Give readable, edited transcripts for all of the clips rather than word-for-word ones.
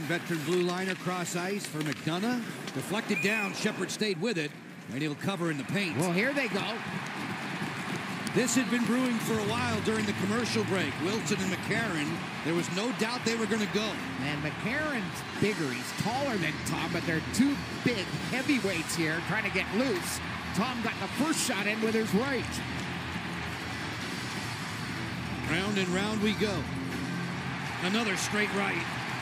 veteran blue liner cross ice for McDonough. Deflected down, Shepard stayed with it, and he'll cover in the paint. Well, here they go. This had been brewing for a while during the commercial break. Wilson and McCarron, there was no doubt they were going to go. And McCarron's bigger. He's taller than Tom, but they're two big heavyweights here trying to get loose. Tom got the first shot in with his right. Round and round we go. Another straight right.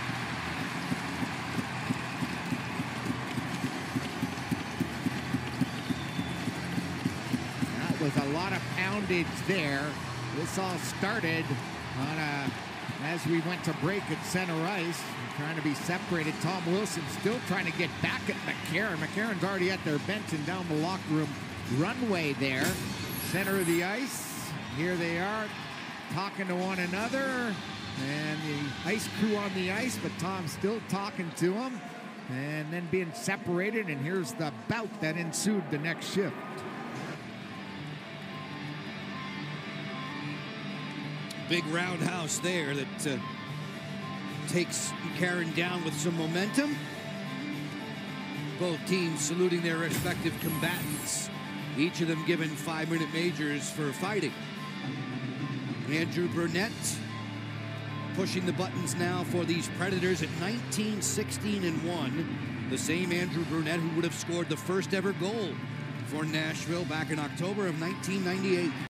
That was a lot of poundage there. This all started on as we went to break at center ice, trying to be separated. Tom Wilson still trying to get back at McCarron. McCarron's already at their bench and down the locker room runway there. Center of the ice. Here they are talking to one another. And the ice crew on the ice, but Tom's still talking to him. And then being separated, and here's the bout that ensued the next shift. Big roundhouse there that takes McCarron down with some momentum. Both teams saluting their respective combatants. Each of them given 5-minute majors for fighting. Andrew Brunette pushing the buttons now for these Predators at 19, 16, and 1. The same Andrew Brunette who would have scored the first ever goal for Nashville back in October of 1998.